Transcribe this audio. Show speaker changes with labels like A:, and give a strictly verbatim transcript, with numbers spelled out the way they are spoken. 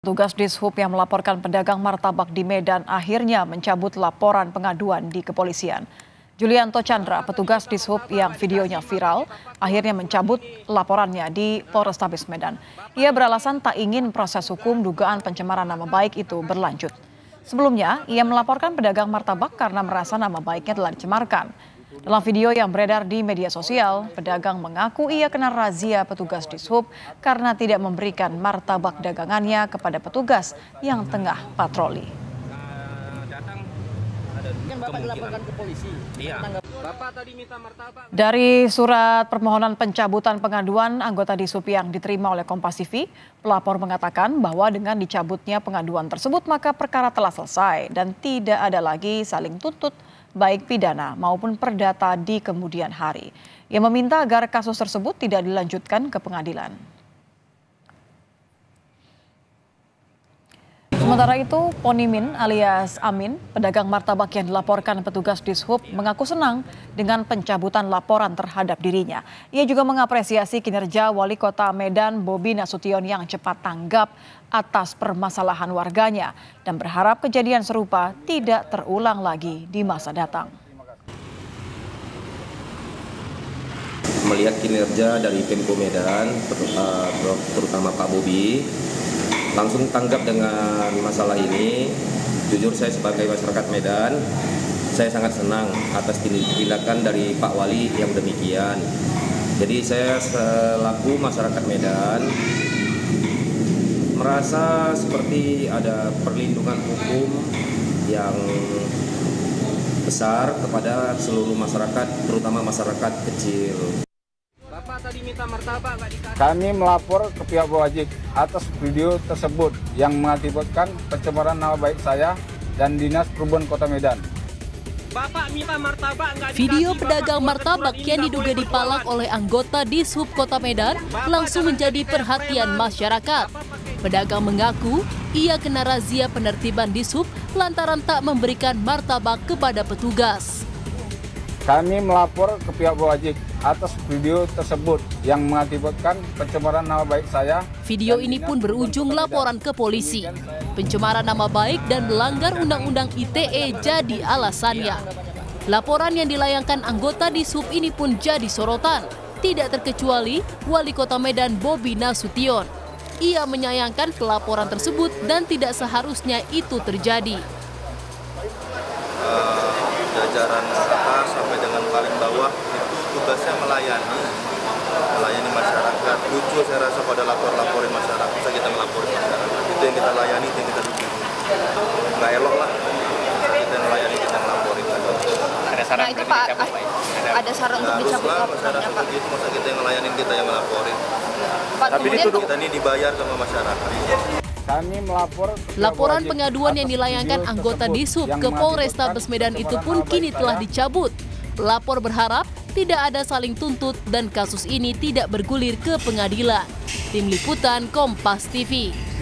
A: Petugas Dishub yang melaporkan pedagang martabak di Medan akhirnya mencabut laporan pengaduan di kepolisian. Julianto Chandra, petugas Dishub yang videonya viral, akhirnya mencabut laporannya di Polrestabes Medan. Ia beralasan tak ingin proses hukum dugaan pencemaran nama baik itu berlanjut. Sebelumnya, ia melaporkan pedagang martabak karena merasa nama baiknya telah dicemarkan. Dalam video yang beredar di media sosial, pedagang mengaku ia kena razia petugas Dishub karena tidak memberikan martabak dagangannya kepada petugas yang tengah patroli. Dari surat permohonan pencabutan pengaduan anggota Dishub yang diterima oleh Kompas T V, pelapor mengatakan bahwa dengan dicabutnya pengaduan tersebut maka perkara telah selesai dan tidak ada lagi saling tuntut baik pidana maupun perdata di kemudian hari. Ia meminta agar kasus tersebut tidak dilanjutkan ke pengadilan. Sementara itu, Ponimin alias Amin, pedagang martabak yang dilaporkan petugas Dishub, mengaku senang dengan pencabutan laporan terhadap dirinya. Ia juga mengapresiasi kinerja Wali Kota Medan Bobi Nasution yang cepat tanggap atas permasalahan warganya dan berharap kejadian serupa tidak terulang lagi di masa datang.
B: Melihat kinerja dari Pemko Medan, terutama Pak Bobi, langsung tanggap dengan masalah ini. Jujur saya sebagai masyarakat Medan, saya sangat senang atas tindakan dari Pak Wali yang demikian. Jadi saya selaku masyarakat Medan merasa seperti ada perlindungan hukum yang besar kepada seluruh masyarakat, terutama masyarakat kecil.
C: Kami melapor ke pihak berwajib atas video tersebut yang mengakibatkan pencemaran nama baik saya dan Dinas Perhubungan Kota Medan.
D: Bapak minta martabak,
E: video pedagang martabak yang diduga dipalak oleh anggota Dishub Kota Medan langsung menjadi perhatian masyarakat. Pedagang mengaku ia kena razia penertiban Dishub lantaran tak memberikan martabak kepada petugas.
C: Kami melapor ke pihak berwajib atas video tersebut yang mengakibatkan pencemaran nama baik saya.
E: Video ini pun berujung laporan ke polisi. Pencemaran nama baik dan melanggar Undang-Undang I T E jadi alasannya. Laporan yang dilayangkan anggota Dishub ini pun jadi sorotan. Tidak terkecuali Wali Kota Medan Bobi Nasution. Ia menyayangkan pelaporan tersebut dan tidak seharusnya itu terjadi.
F: Uh, jajaran atas sampai dengan paling bawah itu tugasnya melayani, melayani masyarakat. Lucu saya rasa pada lapor-laporin masyarakat, bisa kita melaporin masyarakat. Itu yang kita layani, itu yang kita dukung. Nggak elok lah, kita yang melayani, kita yang melaporin.
G: Ada saran nah, itu Pak, dicabut, Pak? Ada,
F: ada saran untuk dicabut laporannya, Pak? Itu masa kita yang melayani, kita yang melaporin.
G: Pak,
F: tapi dituduh kita ini dibayar sama masyarakat.
C: Kami melapor.
E: Laporan pengaduan yang dilayangkan anggota Dishub ke Polrestabes Medan itu pun kini telah dicabut. Pelapor berharap tidak ada saling tuntut dan kasus ini tidak bergulir ke pengadilan. Tim Liputan Kompas T V.